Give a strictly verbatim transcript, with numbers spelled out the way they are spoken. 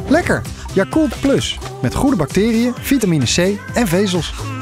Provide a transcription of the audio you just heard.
Lekker! Yakult Plus. Met goede bacteriën, vitamine C en vezels.